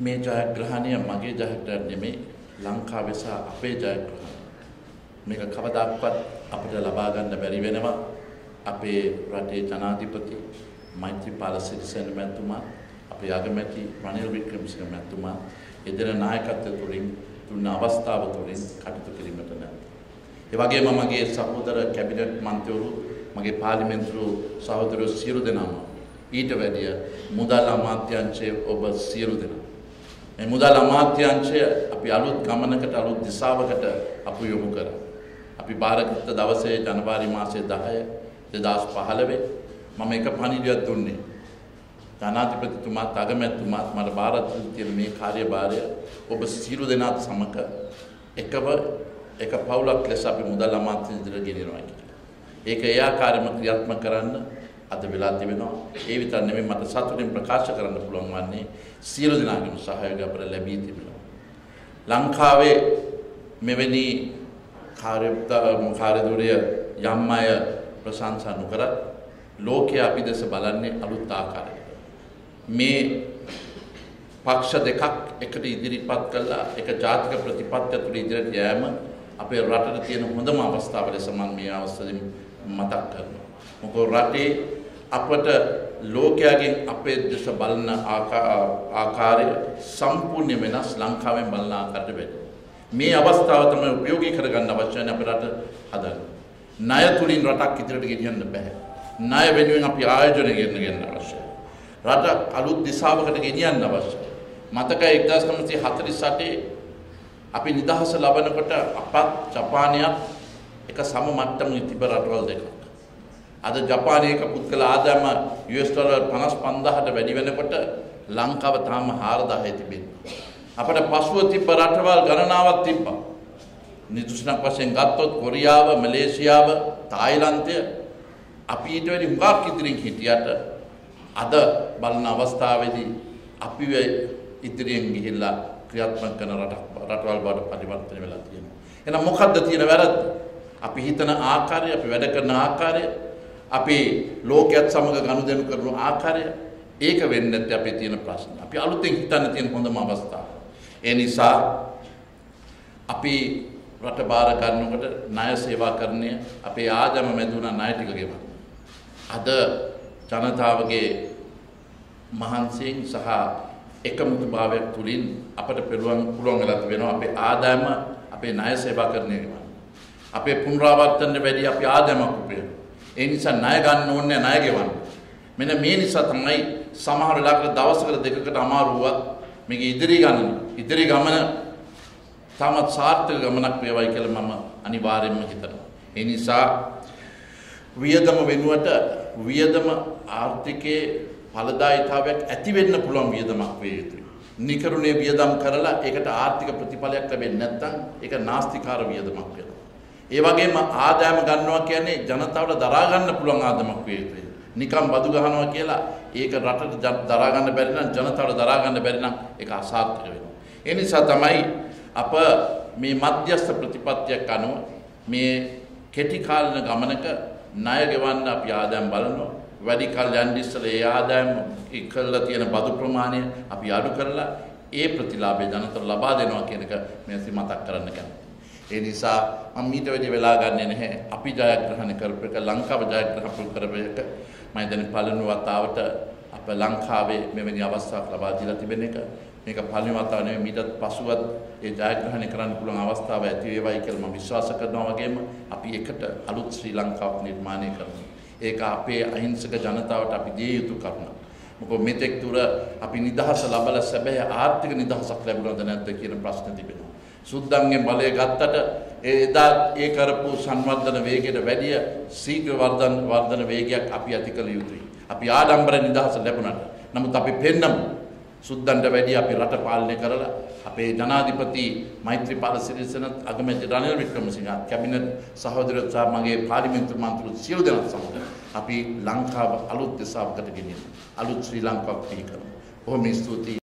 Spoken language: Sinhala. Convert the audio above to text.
මේ ජයග්‍රහණය මගේ ජයග්‍රහණය නෙමෙයි ලංකාවේ සහ අපේ ජයග්‍රහණය. මේක කවදාවත් අපිට ලබා ගන්න බැරි වෙනවා. අපේ රටේ ජනාධිපති මෛත්‍රීපාල සිරිසේන මැතිතුමා, අපේ අගමැති රනිල් වික්‍රමසිංහ මැතිතුමා එදින නායකත්වය තුළින් දුන්න අවස්ථාව තුළින් කටයුතු කිරීමට නැත. ඒ වගේම මගේ සහෝදර කැබිනට් මන්ත්‍රීවරු, මගේ පාර්ලිමේන්තු සහෝදරයෝ සියලු දෙනාම ඊට වැඩිය මුදල් අමාත්‍යාංශයේ ඔබ සියලු දෙනා මේ මුදල් අමාත්‍යාංශය අපි අලුත් ගමනකට අලුත් දිශාවකට අපි යොමු කරා. අපි බාරගත් දවසේ ජනවාරි මාසයේ 10 2015 මම එක පණිවිඩයක් දුන්නේ. ජනාධිපතිතුමා අගමැතිතුමා මට බාර තියෙන මේ කාර්යභාරය ඔබ සියලු දෙනාත් සමග එක පවුලක් ලෙස අපි මුදල් අමාත්‍යාංශය ඉදිරියට ගෙනියනවා කියලා. ඒක ඒ ආකාරයෙන්ම ක්‍රියාත්මක කරන්න අද වෙලා තිබෙනවා. ඒ විතර නෙමෙයි මට සතුටින් ප්‍රකාශ කරන්න පුළුවන් වන්නේ සියලු දෙනාගේම සහයෝගය අපට ලැබී තිබෙනවා. ලංකාවේ මෙවැනි කාර්යධුරය යම් අය ප්‍රශංසා නොකර ලෝකයේ අපි දැස බලන්නේ අලුත් ආකාරයකට. මේ පක්ෂ දෙකක් එකට ඉදිරිපත් කළා එක ජාතික ප්‍රතිපත්තිය තුළ ඉදිරියට යෑම අපේ රටට තියෙන හොඳම අවස්ථාව ලෙස මම මේ අවස්ථාවේ මතක් කරනවා. මොකද රටේ අපට ලෝකයෙන් අපේ දෙස බලන ආකාරය සම්පූර්ණ වෙනස් ලංකාවෙන් බලන ආකාරයට වෙයි. මේ අවස්ථාව තමයි උපයෝගී කරගන්න අවශ්‍යයි අපේ රට හදන්න. ණය තුලින් රටක් ඉදිරියට ගෙනියන්න බෑ. ණය වෙනුවෙන් අපි ආයෝජනය ගෙන්න අවශ්‍යයි. රට අලුත් දිශාවකට ගෙනියන්න අවශ්‍යයි. මතකයි 1948 අපි නිදහස ලබනකොට අපත් ජපානයත් එක සම මට්ටමක තිබ රටවල් දෙකක්. අද ජපානයේ පුද්ගල ආදායම $55,000ට වැඩි වෙනකොට ලංකාව තාම 4,000 තිබෙනවා. අපිට පසුව තිබ්බ රටවල් ගණනාවක් තිබ්බා. නිදර්ශනයක් වශයෙන් ගත්තොත් කොරියාව, මැලේසියාව, තායිලන්තය අපි ඊට වැඩි හුඟක් ඉදිරියෙන් හිටියට අද බලන අවස්ථාවේදී අපි ඉදිරියෙන් ගිහිල්ලා ක්‍රියාත්මක කරන රටවල් බවට පරිවර්තනය වෙලා තියෙනවා. එහෙනම් මොකද්ද තියෙන වැරද්ද? අපි හිතන ආකාරය, අපි වැඩ කරන ආකාරය, අපි ලෝකයක් සමග ගනුදෙනු කරන ආකාරය ඒක වෙන්නේ නැත්නම් අපේ තියෙන ප්‍රශ්න. අපි අලුතෙන් හිතන්න තියෙන හොඳම අවස්ථාව. ඒ නිසා අපි රට බාර ගන්නකොට ණය සේවාකරණය අපේ ආගම මැදුණ ණය ටික ගෙවන්න. අද ජනතාවගේ මහන්සියෙන් සහ එකමුතුභාවයක් තුලින් අපට පුළුවන් වෙලා තිබෙනවා අපේ ආදායම අපේ ණය සේවාකරණය ගෙවන්න. අපේ පුනරාවර්තන වැඩි අපි ආදායමක් උපයනවා. ඒ නිසා ණය ගන්න ඕනේ ණය ගෙවන්න. මෙන්න මේ නිසා තමයි සමහර වෙලාවකට දවසකට දෙකකට අමාරුවක් මේක ඉදිරි ගමන තාමත් සාර්ථක ගමනක් වේවයි කියලා මම අනිවාර්යයෙන්ම හිතනවා. ඒ නිසා වියදම වෙනුවට වියදම ආර්ථිකයේ ඵලදායීතාවයක් ඇති වෙන්න පුළුවන් වියදමක් වේ යුතුයි. නිකරුණේ වියදම් කරලා ඒකට ආර්ථික ප්‍රතිඵලයක් ලැබෙන්නේ නැත්නම් ඒක නාස්තිකාර වියදමක් වෙනවා. ඒ වගේම ආදායම ගන්නවා කියන්නේ ජනතාවට දරා ගන්න පුළුවන් ආදායමක් වේ යුතුයි. නිකම් බදු ගහනවා කියලා ඒක රටට දරා ගන්න බැරි නම් ජනතාවට දරා ගන්න බැරි නම් ඒක අසාර්ථක වෙනවා. ඒ නිසා තමයි අප මේ මධ්‍යස්ථ ප්‍රතිපත්තියක් අනුව මේ කෙටි කාලින ගමනක ණය ගෙවන්න අපි ආදායම් බලනවා. වැඩි කල් යන්න ඉස්සෙල්ලා ඒ ආදායම ඉක්කලා තියෙන බදු ප්‍රමාණය අපි අඩු කරලා ඒ ප්‍රතිලාභය ජනතාවට ලබා දෙනවා කියන එක මෙතන මතක් කරන්න කැමතියි. ඒ නිසා මම මීට වැඩි වෙලා ගන්නෙ නැහැ. අපි ජයග්‍රහණය කරපු එක ලංකාව ජයග්‍රහණය කරපු එක මම දැන් පළවෙනි වතාවට අප ලංකාවේ මෙවැනි අවස්ථාවක් ලබා දීලා තිබෙන එක. මේක පළවෙනි වතාව නෙවෙයි මීටත් පසුවත් ඒ ජයග්‍රහණය කරන්න පුළුවන් අවස්ථාව ඇති වේවයි කියලා මම විශ්වාස කරනවා. වගේම අපි එකට අලුත් ශ්‍රී ලංකාවක් නිර්මාණය කරනවා. ඒක අපේ අහිංසක ජනතාවට අපි දිය යුතු කරුණක්. මොකද මෙතෙක් දුර අපි නිදහස ලබලා සැබෑ ආර්ථික නිදහසක් ලැබුණාද නැද්ද කියන ප්‍රශ්න තිබෙනවා. සුද්දන්ගෙන් බලය ගත්තට එදා ඒ කරපු සංවර්ධන වේගයට වැඩිය ශීඝ්‍ර වර්ධන වේගයක් අපි ඇති කළ යුතුයි. අපි ආඩම්බර නිදහස ලැබුණාට. නමුත් අපි පෙන්නමු සුද්දන්ට වැඩිය අපි රට පාලනය කරලා අපේ ජනාධිපති මෛත්‍රීපාල සිරිසේන අගමැති රනිල් වික්‍රමසිංහ කැබිනට් සහෝදරයෝ සහ මගේ පාර්ලිමේන්තු මන්ත්‍රීවරු සියලු දෙනා සමග අපි ලංකාව අලුත් දිශාවකට ගෙනියන අලුත් ශ්‍රී ලංකාවක් පිහිකරමු. බොහොම ස්තුතියි.